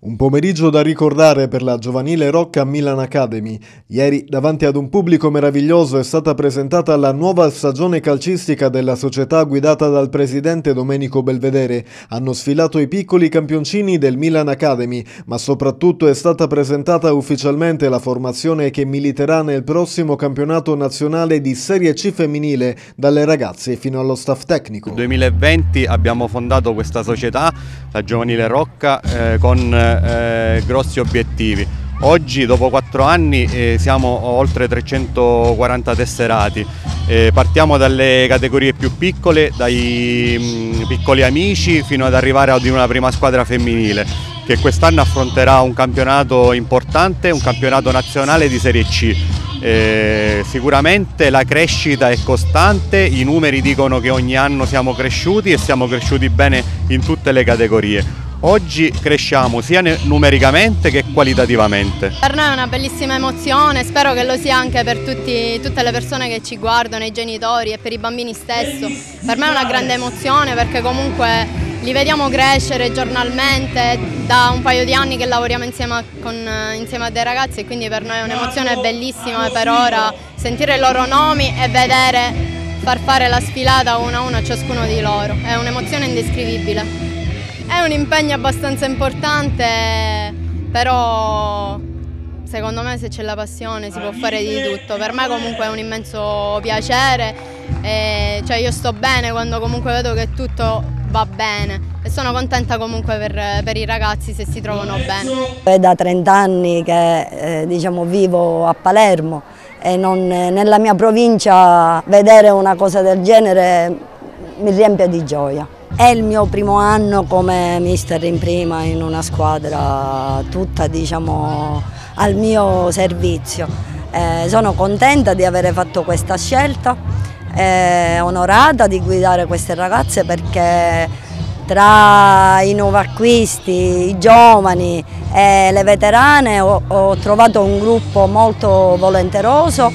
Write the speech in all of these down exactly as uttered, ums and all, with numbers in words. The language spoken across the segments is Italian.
Un pomeriggio da ricordare per la giovanile Rocca Milan Academy. Ieri, davanti ad un pubblico meraviglioso, è stata presentata la nuova stagione calcistica della società guidata dal presidente Domenico Belvedere. Hanno sfilato i piccoli campioncini del Milan Academy, ma soprattutto è stata presentata ufficialmente la formazione che militerà nel prossimo campionato nazionale di Serie C femminile, dalle ragazze fino allo staff tecnico. Nel duemilaventi abbiamo fondato questa società, la giovanile Rocca, eh, con Eh, grossi obiettivi. Oggi, dopo quattro anni, eh, siamo oltre trecentoquaranta tesserati. Eh, partiamo dalle categorie più piccole, dai mh, piccoli amici, fino ad arrivare ad una prima squadra femminile, che quest'anno affronterà un campionato importante, un campionato nazionale di Serie C. Eh, sicuramente la crescita è costante, i numeri dicono che ogni anno siamo cresciuti e siamo cresciuti bene in tutte le categorie. Oggi cresciamo sia numericamente che qualitativamente. Per noi è una bellissima emozione, spero che lo sia anche per tutti, tutte le persone che ci guardano, i genitori e per i bambini stesso. Per me è una grande emozione perché comunque li vediamo crescere giornalmente, da un paio di anni che lavoriamo insieme a, con, insieme a dei ragazzi, e quindi per noi è un'emozione bellissima per ora sentire i loro nomi e vedere far fare la sfilata uno a uno a ciascuno di loro. È un'emozione indescrivibile. È un impegno abbastanza importante, però secondo me se c'è la passione si può fare di tutto. Per me comunque è un immenso piacere, e cioè io sto bene quando comunque vedo che tutto va bene e sono contenta comunque per, per i ragazzi se si trovano bene. È da trenta anni che eh, diciamo, vivo a Palermo e non, nella mia provincia vedere una cosa del genere mi riempie di gioia. È il mio primo anno come mister in prima in una squadra tutta diciamo, al mio servizio. Eh, sono contenta di aver fatto questa scelta, eh, onorata di guidare queste ragazze perché tra i nuovi acquisti, i giovani e le veterane ho, ho trovato un gruppo molto volenteroso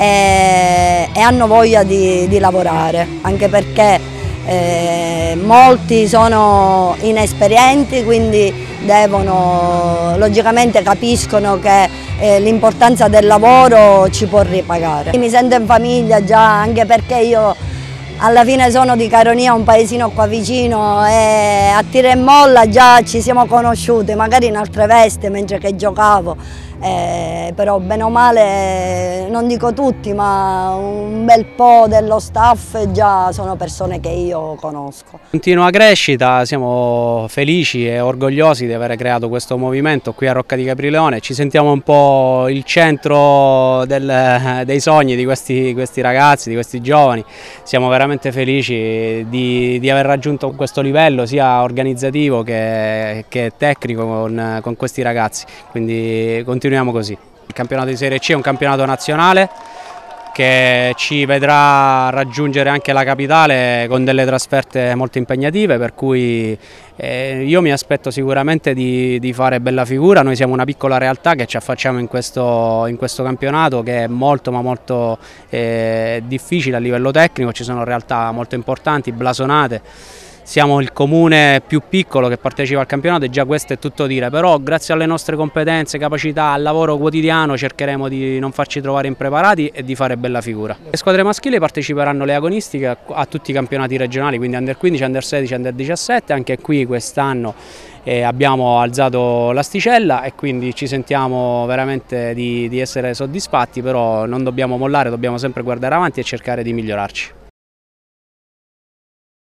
e, e hanno voglia di, di lavorare, anche perché Eh, molti sono inesperienti, quindi devono, logicamente capiscono che eh, l'importanza del lavoro ci può ripagare. Mi sento in famiglia già, anche perché io alla fine sono di Caronia, un paesino qua vicino, e a tira e molla già ci siamo conosciute, magari in altre vesti mentre che giocavo. Eh, però bene o male, non dico tutti, ma un bel po' dello staff già sono persone che io conosco. Continua crescita, siamo felici e orgogliosi di aver creato questo movimento qui a Rocca di Caprileone. Ci sentiamo un po' il centro del, dei sogni di questi, questi ragazzi, di questi giovani. Siamo veramente felici di, di aver raggiunto questo livello sia organizzativo che, che tecnico con, con questi ragazzi, quindi continuiamo così. Il campionato di Serie C è un campionato nazionale che ci vedrà raggiungere anche la capitale con delle trasferte molto impegnative, per cui eh, io mi aspetto sicuramente di, di fare bella figura. Noi siamo una piccola realtà che ci affacciamo in questo, in questo campionato che è molto ma molto eh, difficile a livello tecnico, ci sono realtà molto importanti, blasonate. Siamo il comune più piccolo che partecipa al campionato e già questo è tutto dire, però grazie alle nostre competenze, capacità, al lavoro quotidiano cercheremo di non farci trovare impreparati e di fare bella figura. Le squadre maschili parteciperanno alle agonistiche a, a tutti i campionati regionali, quindi under quindici, under sedici, under diciassette, anche qui quest'anno eh, abbiamo alzato l'asticella e quindi ci sentiamo veramente di, di essere soddisfatti, però non dobbiamo mollare, dobbiamo sempre guardare avanti e cercare di migliorarci.